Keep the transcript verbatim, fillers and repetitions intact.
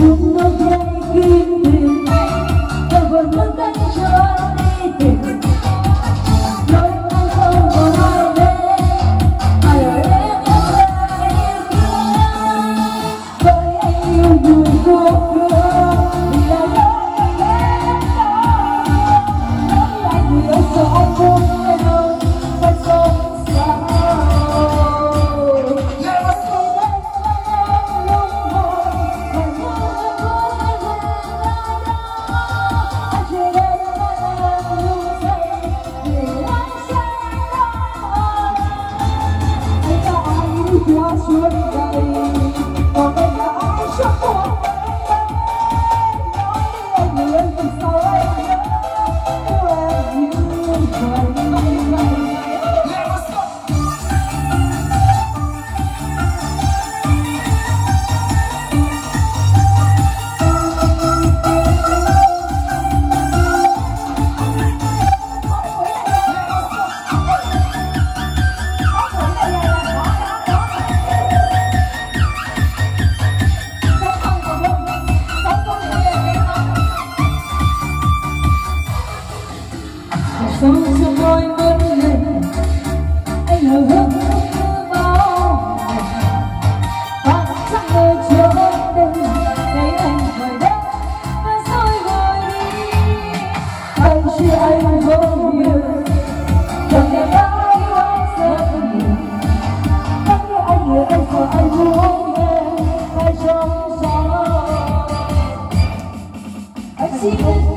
xuống đôi dây kim thuyền tôi vừa muốn đánh cho đi tìm đôi con không còn ai đây ai ở đây em là yêu thương với anh yêu buồn vô phương vì là lỗi em đó lỗi anh vì anh sợ anh buông em phải sống sao. Qua suốt đời còn đây là ai cho cuộc nói em người ơi vì sao anh yêu em như vậy. Sống trong đôi mắt này anh hờ hững như bao và chẳng ngờ trước đây thấy anh khỏi đất và rồi vội đi anh chỉ anh không hiểu chẳng thể đã yêu anh rất nhiều tất nhiên anh người anh sợ anh muốn em phải trong gió anh chỉ